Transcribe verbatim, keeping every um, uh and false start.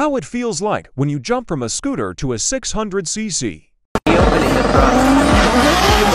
how it feels like when you jump from a scooter to a six hundred c c. Reopening the process.